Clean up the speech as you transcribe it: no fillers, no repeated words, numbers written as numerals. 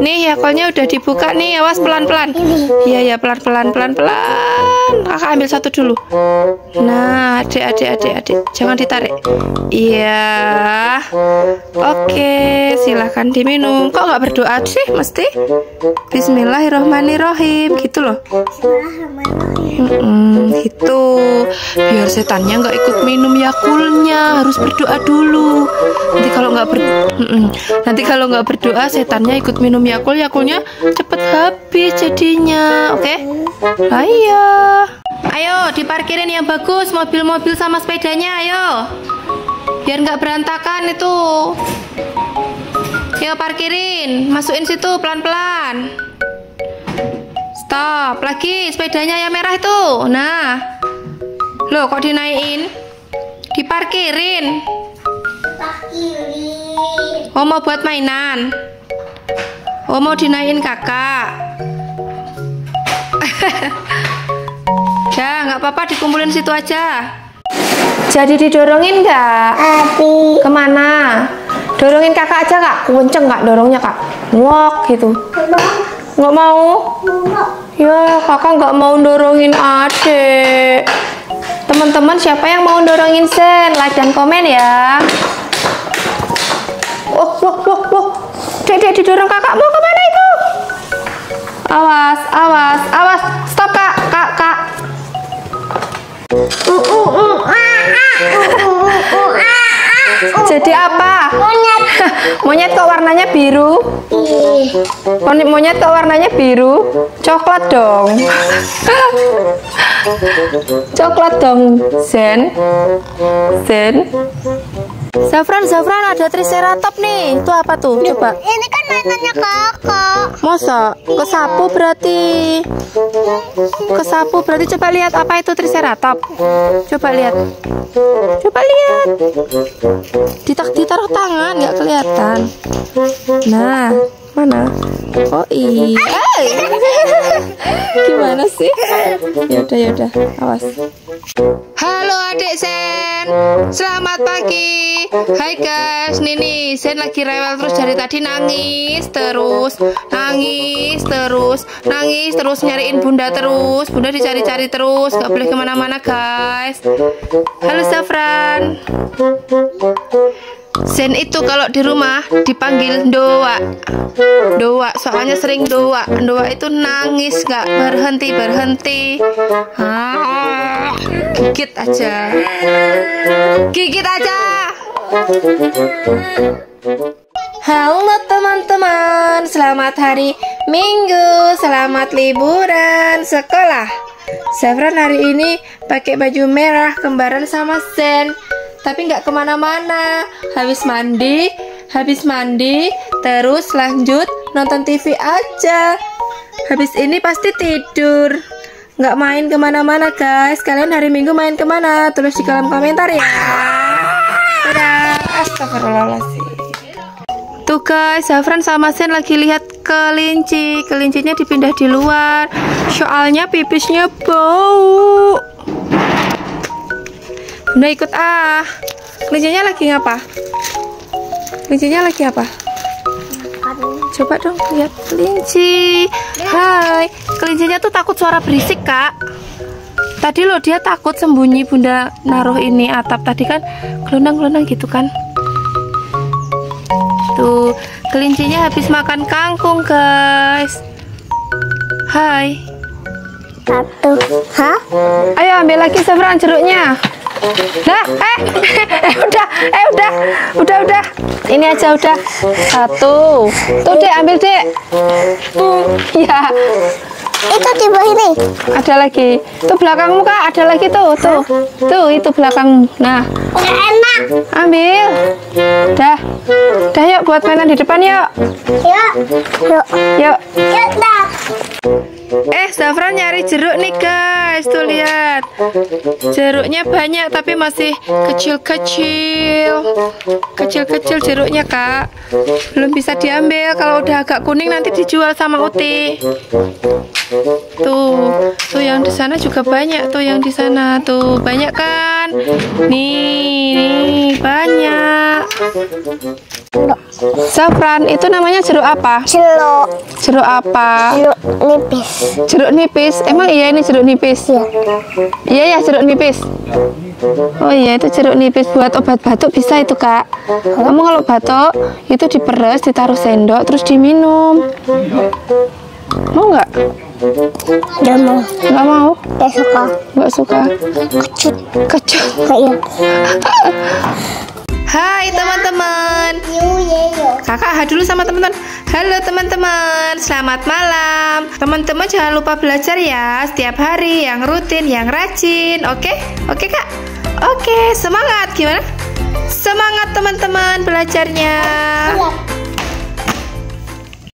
Nih yakulnya udah dibuka nih, awas pelan-pelan. Iya ya, pelan-pelan, pelan-pelan. Kakak ambil satu dulu. Nah, adik, jangan ditarik. Iya. Oke, silahkan diminum. Kok nggak berdoa sih? Mesti Bismillahirrohmanirrohim gitu loh. Gitu. Biar setannya nggak ikut minum yakulnya, harus berdoa dulu. Nanti kalau nggak berdoa, setannya ikut minum yakul, yakulnya cepet habis jadinya. Oke? Ayo. Ayo diparkirin yang bagus, mobil-mobil sama sepedanya, ayo. Biar nggak berantakan itu. Ayo parkirin, masukin situ pelan-pelan. Stop, lagi sepedanya yang merah itu. Nah. Loh, kok dinaikin? Diparkirin. Oh, mau buat mainan. Oh, mau dinaikin kakak. Ya, nggak apa-apa, dikumpulin situ aja. Jadi didorongin nggak? Kemana? Dorongin kakak aja kak. Kenceng kak dorongnya kak. Ngok gitu. Nggak mau? Ya, kakak nggak mau dorongin adek. Teman-teman, siapa yang mau dorongin Sen? Like dan komen ya. Dek didorong kakak, mau kemana itu? Awas. Stop kak. Jadi apa? Monyet kok warnanya biru? Monyet kok warnanya biru? Coklat dong. Coklat dong, Zen. Zafran, ada triceratops nih. Itu apa tuh? Coba. Ini kan mainannya kakak. Masa? Kesapu berarti. Coba lihat apa itu triceratops. Coba lihat. Ditaruh tangan, nggak kelihatan. Nah, mana? Oh iya. Gimana sih? Yaudah, awas. Halo adik Sen, selamat pagi. Hai guys, nih Sen lagi rewel terus dari tadi, nangis terus nyariin bunda terus. Bunda dicari-cari terus, nggak boleh kemana-mana guys. Halo Zafran. Zen itu kalau di rumah dipanggil doa, soalnya sering doa itu nangis nggak berhenti. Gigit aja. Halo teman-teman, selamat hari Minggu, selamat liburan sekolah. Zafran hari ini pakai baju merah kembaran sama Zen. Tapi nggak kemana-mana. Habis mandi, terus lanjut nonton TV aja. Habis ini pasti tidur. Nggak main kemana-mana guys. Kalian hari Minggu main kemana? Tulis di kolom komentar ya. Dadah. Astagfirullahaladzim. Tuh guys, Zafran sama Sen lagi lihat kelinci. Kelincinya dipindah di luar. Soalnya pipisnya bau. Udah ikut Kelincinya lagi ngapa? Coba dong lihat kelinci. Hai. Kelincinya tuh takut suara berisik kak. Tadi loh dia takut sembunyi, bunda naruh ini atap. Tadi kan gelondang-gelondang gitu kan. Tuh kelincinya habis makan kangkung guys. Hai. Hah? Ayo ambil lagi Zafran jeruknya. Nah, udah. Ini aja udah. Satu. Tuh dek, ambil dek. Ya. Itu di bawah ini. Ada lagi. Tuh belakangmu kak, ada lagi tuh. Tuh itu belakangmu. Nah. Nggak enak. Ambil. Dah yuk buat mainan di depan yuk. Yuk. Dah. Zafran nyari jeruk nih guys. Tuh lihat. Jeruknya banyak tapi masih kecil-kecil jeruknya kak. Belum bisa diambil. Kalau udah agak kuning nanti dijual sama Uti. Tuh yang di sana juga banyak. Tuh yang di sana tuh banyak kan. Nih banyak. Safran, itu namanya jeruk apa? Jeruk. Jeruk apa? Jeruk nipis. Jeruk nipis. Emang iya ini jeruk nipis? Iya. Iya ya, jeruk nipis. Oh iya, itu jeruk nipis buat obat batuk bisa itu, Kak. Kamu kalau batuk itu diperes, ditaruh sendok, terus diminum. Mau nggak? Gak mau. Nggak mau? Gak suka. Nggak suka. Kecut. Kecut. Kayak. Hai teman-teman. Kakak dulu sama teman-teman. Halo teman-teman, selamat malam. Teman-teman jangan lupa belajar ya setiap hari, yang rutin, yang rajin. Oke? Oke Kak? Oke, semangat. Gimana? Semangat teman-teman belajarnya.